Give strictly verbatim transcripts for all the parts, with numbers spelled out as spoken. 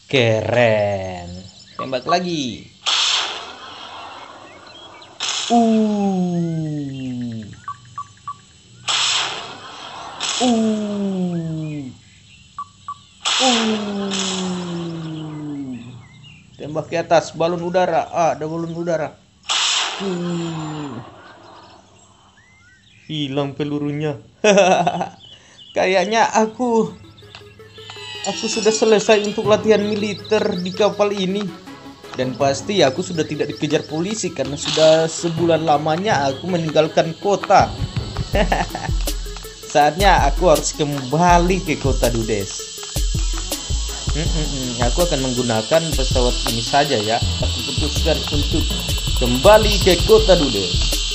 Keren. Tembak lagi. Uh. Uh. Uh. Tembak ke atas, balon udara. Ah, ada balon udara. Uh. Hilang pelurunya. Kayaknya aku aku sudah selesai untuk latihan militer di kapal ini. Dan pasti aku sudah tidak dikejar polisi karena sudah sebulan lamanya aku meninggalkan kota. Saatnya aku harus kembali ke kota Dudes. Hmm, aku akan menggunakan pesawat ini saja ya. Aku putuskan untuk kembali ke kota Dudes.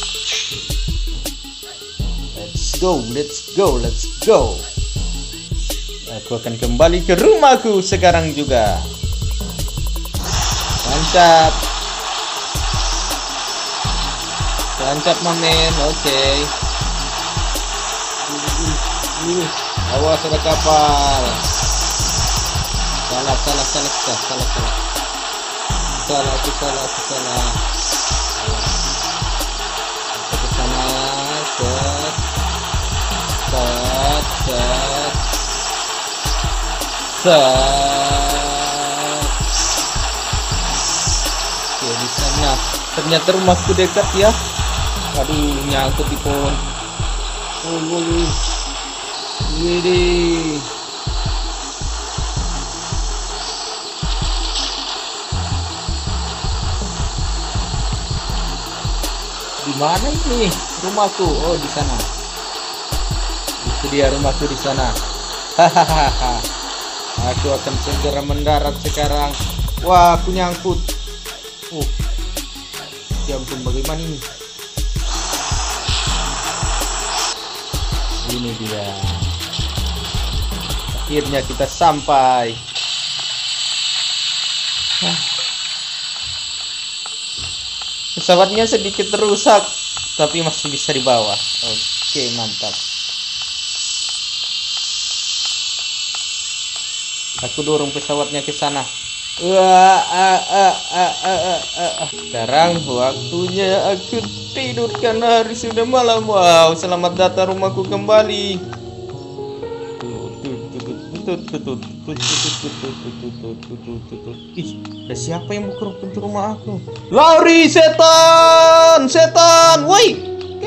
Let's go, let's go, let's go. Aku akan kembali ke rumahku sekarang juga. Tancap. Tancap mamen, oke. Okay. Awas ada kapal. Salah, salah, salah, salah, salah, salah. Salah, aku salah, aku salah. Ke sana, set, set, set, set. Oke, di sana. Ternyata rumahku dekat ya. Aduh, nyangkut di pohon. Oh, oh, oh. Widih. Di mana ini rumahku? Oh, di sana. Itu dia rumahku di sana. Hahaha. Aku akan segera mendarat sekarang. Wah, aku nyangkut. Oh, ya ampun, bagaimana ini? Ini dia. Akhirnya kita sampai. Hah. Pesawatnya sedikit rusak, tapi masih bisa dibawa. Oke, mantap. Aku dorong pesawatnya ke sana. Wah, ah, ah, ah, ah, ah, ah. Sekarang waktunya aku tidur karena hari sudah malam. Wow, selamat datang rumahku kembali. Ih, ada siapa yang buka pintu rumah aku? Lari setan, setan, woi,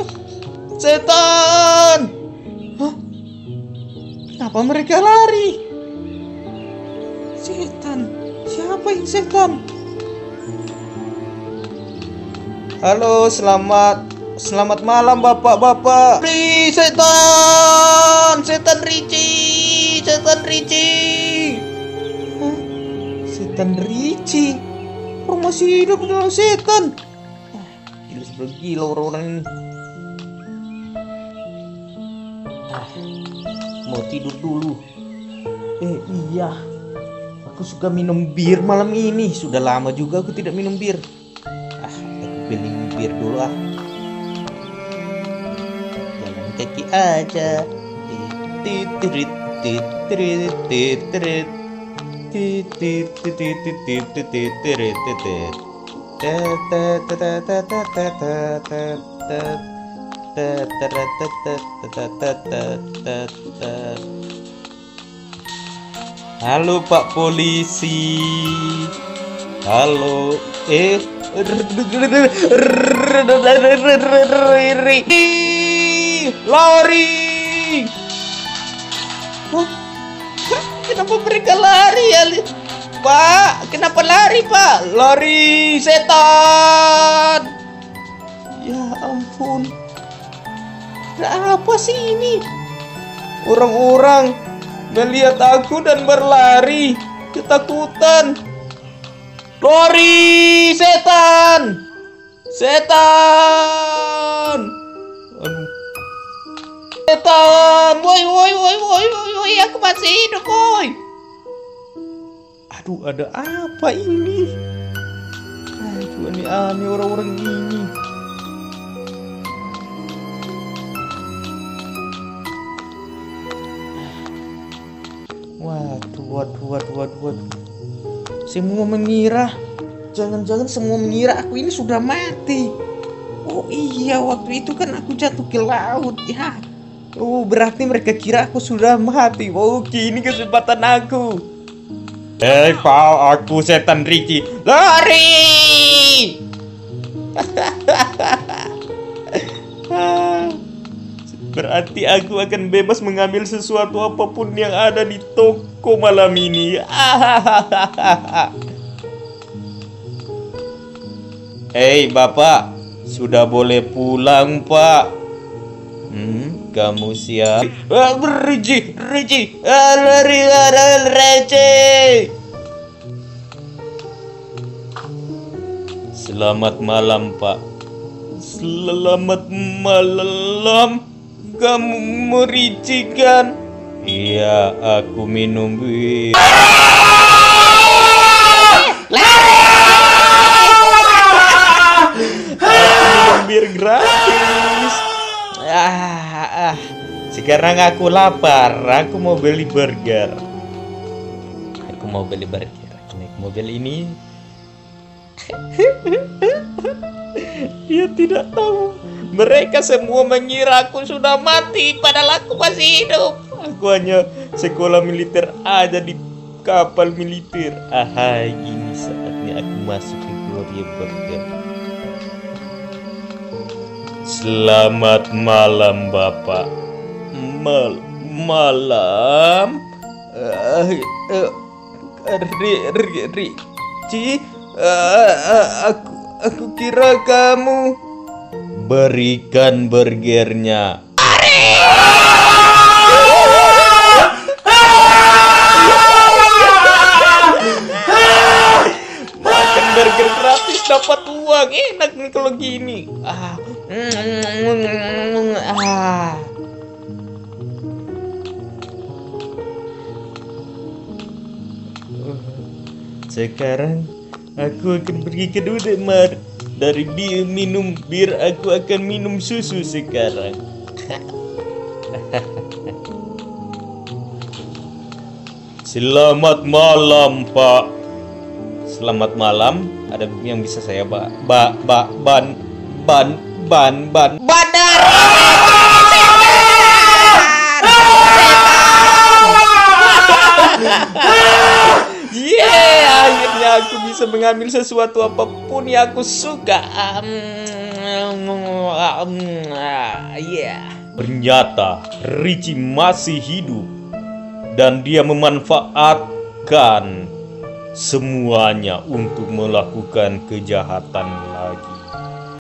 setan. Hah? Kenapa mereka lari? Setan. Siapa yang setan? Halo, selamat selamat malam bapak-bapak. Ri, setan, setan Ricci, setan Ricci. Hah? Setan Ricci? Orang masih hidup dalam setan. Ah, gila, sebelah gila orang-orang ini. Ah, mau tidur dulu. Eh, iya. Aku suka minum bir malam ini. Sudah lama juga aku tidak minum bir. Ah, aku beli bir dulu ah. Jalan kaki aja. Titrit, titrit, titrit, titrit, titrit, titrit, titrit, titrit. Halo Pak Polisi. Halo. Eh. Lari. Hah? Kenapa mereka lari ya? Pak, kenapa lari Pak? Lari setan. Ya ampun. Ada apa sih ini? Orang-orang melihat aku dan berlari ketakutan. Lari setan, setan, aduh. Setan, woi woi woi woi woi, aku masih hidup woi. Aduh, ada apa ini? Aduh, aneh-aneh orang-orang ini. Waduh, waduh, waduh, waduh, waduh. Semua mengira, jangan-jangan semua mengira aku ini sudah mati. Oh iya, waktu itu kan aku jatuh ke laut ya. Oh, berarti mereka kira aku sudah mati. Oh, kini kesempatan aku. Hei, Pak, aku setan Ricky. Lari! Berarti aku akan bebas mengambil sesuatu apapun yang ada di toko malam ini. Hei, Bapak, sudah boleh pulang, Pak. Hmm, kamu siap? Ah, Ricky, Ricky, lari, lari, Ricky. Selamat malam, Pak. Selamat malam. Kamu Ricky kan? Iya, aku minum bir. Bir gratis. Ah, ah. Sekarang aku lapar. Aku mau beli burger. Aku mau beli burger. Naik mobil ini. Dia tidak tahu. Mereka semua mengira aku sudah mati, padahal aku masih hidup. Aku hanya sekolah militer aja di kapal militer. Ahai, ini saatnya aku masuk ke Gloria Burger. Selamat malam, Bapak. Mal malam. Uh, uh, ri ri ri Ci, uh, uh, aku aku kira kamu. Berikan burgernya. Makan burger gratis dapat uang. Enak nih kalau gini. Ah. Ah. Sekarang aku akan pergi ke Dudemar. Dari bir minum bir, aku akan minum susu sekarang. Selamat malam, Pak. Selamat malam. Ada yang bisa saya ba ba ba ban ban ban ban bandar. Yeah, akhirnya aku bisa mengambil sesuatu apapun yang aku suka. Um, um, uh, yeah. Ternyata Ricky masih hidup dan dia memanfaatkan semuanya untuk melakukan kejahatan lagi.